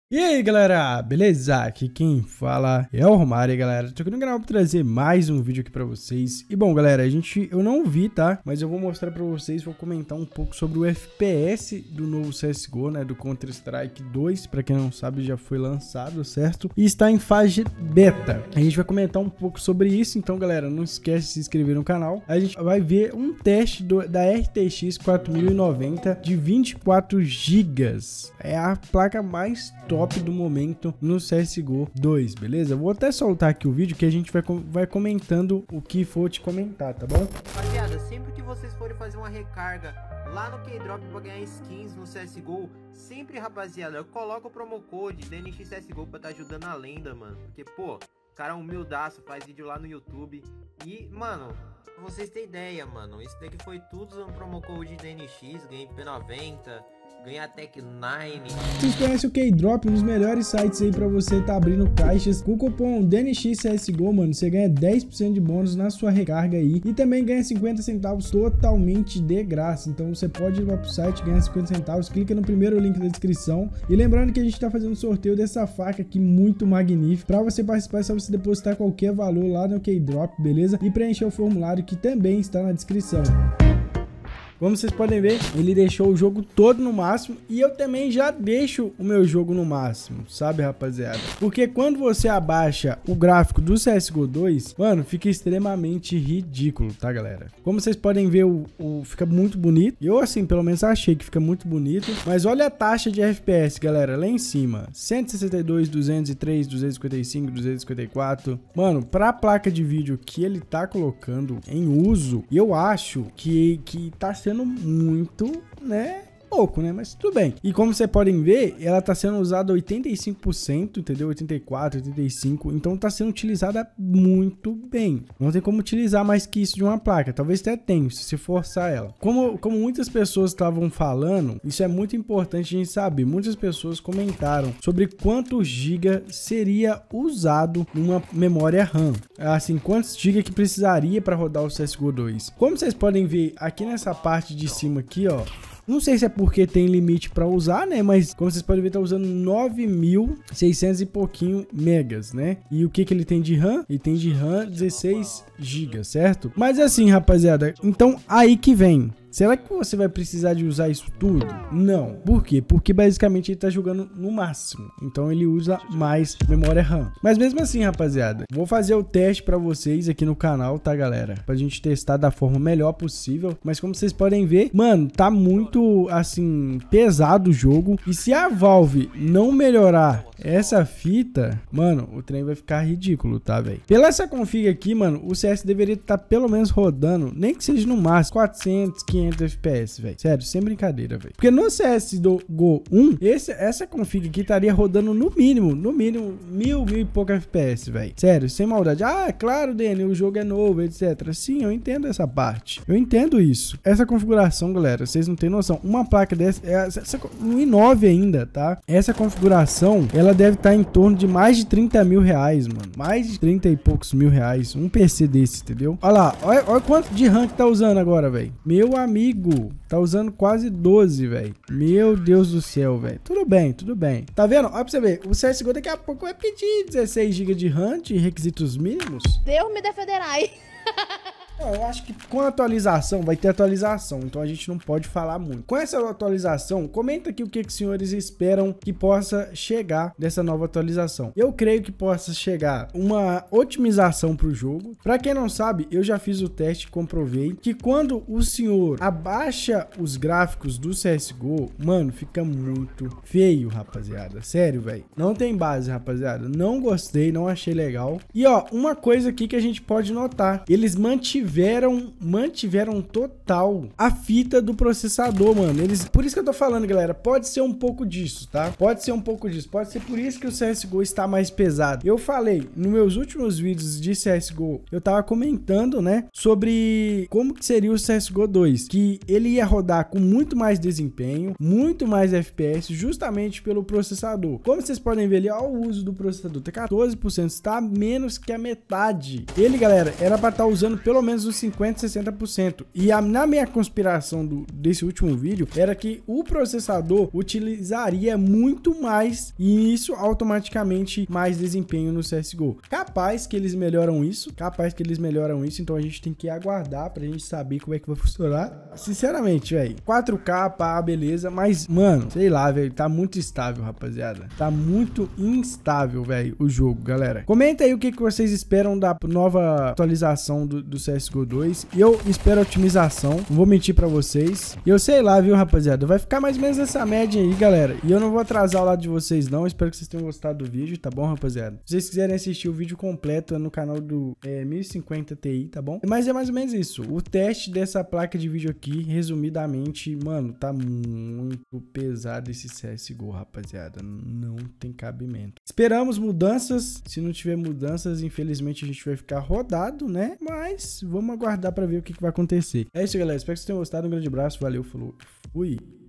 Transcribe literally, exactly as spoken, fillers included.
E aí galera, beleza? Aqui quem fala é o Romário, galera. Tô aqui no canal pra trazer mais um vídeo aqui pra vocês. E bom galera, a gente, eu não vi, tá? Mas eu vou mostrar pra vocês, vou comentar um pouco sobre o F P S do novo C S G O, né? Do Counter Strike dois, pra quem não sabe já foi lançado, certo? E está em fase beta. A gente vai comentar um pouco sobre isso, então galera, não esquece de se inscrever no canal. A gente vai ver um teste do, da R T X quatro mil e noventa de vinte e quatro gigas. É a placa mais top do momento no C S G O dois, beleza? Vou até soltar aqui o vídeo que a gente vai, vai comentando o que for te comentar, tá bom? Rapaziada, sempre que vocês forem fazer uma recarga lá no Keydrop pra ganhar skins no C S G O, sempre, rapaziada, coloca o promo code D N X C S G O pra tá ajudando a lenda, mano. Porque, pô, o cara é humildaço, faz vídeo lá no YouTube e, mano, pra vocês terem ideia, mano, isso daqui foi tudo usando o promo code D N X, ganhei P noventa, ganhar Tech nove. Vocês conhecem o Keydrop, um dos melhores sites aí pra você tá abrindo caixas. Com o cupom D N X C S G O, mano, você ganha dez por cento de bônus na sua recarga aí. E também ganha cinquenta centavos totalmente de graça. Então você pode ir lá pro site, ganhar cinquenta centavos. Clica no primeiro link da descrição. E lembrando que a gente tá fazendo um sorteio dessa faca aqui muito magnífica. Pra você participar é só você depositar qualquer valor lá no Keydrop, beleza? E preencher o formulário que também está na descrição. Como vocês podem ver, ele deixou o jogo todo no máximo e eu também já deixo o meu jogo no máximo, sabe, rapaziada? Porque quando você abaixa o gráfico do C S G O dois, mano, fica extremamente ridículo, tá, galera? Como vocês podem ver, o, o fica muito bonito. Eu, assim, pelo menos achei que fica muito bonito. Mas olha a taxa de F P S, galera, lá em cima. cento e sessenta e dois, duzentos e três, duzentos e cinquenta e cinco, duzentos e cinquenta e quatro. Mano, pra placa de vídeo que ele tá colocando em uso, eu acho que, que tá sendo muito, né, pouco, né, mas tudo bem. E como vocês podem ver, ela tá sendo usada oitenta e cinco por cento, entendeu? oitenta e quatro, oitenta e cinco, então tá sendo utilizada muito bem. Não tem como utilizar mais que isso de uma placa, talvez até tenha, se você forçar ela. Como, como muitas pessoas estavam falando, isso é muito importante a gente saber. Muitas pessoas comentaram sobre quanto giga seria usado numa memória RAM. Assim, quantos giga que precisaria para rodar o C S G O dois. Como vocês podem ver aqui nessa parte de cima aqui, ó, não sei se é porque tem limite para usar, né? Mas como vocês podem ver, tá usando nove mil e seiscentos e pouquinho megas, né? E o que que ele tem de RAM? Ele tem de RAM dezesseis gigas, certo? Mas assim, rapaziada, então aí que vem. Será que você vai precisar de usar isso tudo? Não. Por quê? Porque basicamente ele tá jogando no máximo. Então ele usa mais memória RAM. Mas mesmo assim, rapaziada, vou fazer o teste pra vocês aqui no canal, tá, galera? Pra gente testar da forma melhor possível. Mas como vocês podem ver, mano, tá muito, assim, pesado o jogo. E se a Valve não melhorar essa fita, mano, o trem vai ficar ridículo, tá, velho? Pela essa config aqui, mano, o C S deveria estar pelo menos rodando, nem que seja no máximo, quatrocentos, quinhentos F P S, velho. Sério, sem brincadeira, velho. Porque no C S G O um, esse, essa config aqui estaria rodando no mínimo, no mínimo, mil, mil e pouco F P S, velho. Sério, sem maldade. Ah, claro, Dani, o jogo é novo, etcétera. Sim, eu entendo essa parte. Eu entendo isso. Essa configuração, galera, vocês não têm noção. Uma placa dessa, essa, essa, um i nove ainda, tá? Essa configuração, ela deve estar em torno de mais de trinta mil reais, mano. Mais de trinta e poucos mil reais. Um P C desse, entendeu? Olha lá, olha, olha quanto de RAM que tá usando agora, velho. Meu amigo, tá usando quase doze, velho. Meu Deus do céu, velho. Tudo bem, tudo bem. Tá vendo? Olha pra você ver. O C S G O daqui a pouco vai pedir dezesseis gigas de RAM de requisitos mínimos. Deus me defenderai. Eu acho que com a atualização, vai ter atualização, então a gente não pode falar muito. Com essa atualização, comenta aqui o que, que os senhores esperam que possa chegar dessa nova atualização. Eu creio que possa chegar uma otimização para o jogo. Para quem não sabe, eu já fiz o teste e comprovei que quando o senhor abaixa os gráficos do C S G O, mano, fica muito feio, rapaziada. Sério, velho. Não tem base, rapaziada. Não gostei, não achei legal. E ó, uma coisa aqui que a gente pode notar, eles mantiveram Mantiveram, mantiveram total a fita do processador, mano. Eles, por isso que eu tô falando, galera, pode ser um pouco disso, tá? Pode ser um pouco disso, pode ser por isso que o C S G O está mais pesado. Eu falei, nos meus últimos vídeos de C S G O, eu tava comentando, né, sobre como que seria o C S G O dois, que ele ia rodar com muito mais desempenho, muito mais F P S, justamente pelo processador. Como vocês podem ver ali, ó, o uso do processador tá quatorze por cento, está menos que a metade. Ele, galera, era para estar usando pelo menos menos uns cinquenta, sessenta por cento. E a, na minha conspiração do, desse último vídeo era que o processador utilizaria muito mais e isso automaticamente mais desempenho no C S G O. Capaz que eles melhoram isso, capaz que eles melhoram isso, então a gente tem que aguardar pra gente saber como é que vai funcionar. Sinceramente, velho, quatro K, pá, beleza, mas, mano, sei lá, velho, tá muito instável, rapaziada. Tá muito instável, velho, o jogo, galera. Comenta aí o que, que vocês esperam da nova atualização do, do C S G O dois. Eu espero otimização, não vou mentir pra vocês. E eu sei lá, viu, rapaziada, vai ficar mais ou menos essa média aí, galera. E eu não vou atrasar o lado de vocês, não. Eu espero que vocês tenham gostado do vídeo, tá bom, rapaziada? Se vocês quiserem assistir o vídeo completo, é no canal do é, mil e cinquenta Ti, tá bom? Mas é mais ou menos isso. O teste dessa placa de vídeo aqui, resumidamente, mano, tá muito pesado esse C S G O, rapaziada. Não tem cabimento. Esperamos mudanças. Se não tiver mudanças, infelizmente a gente vai ficar rodado, né? Mas vamos aguardar pra ver o que, que vai acontecer. É isso, galera. Espero que vocês tenham gostado. Um grande abraço. Valeu, falou. Fui.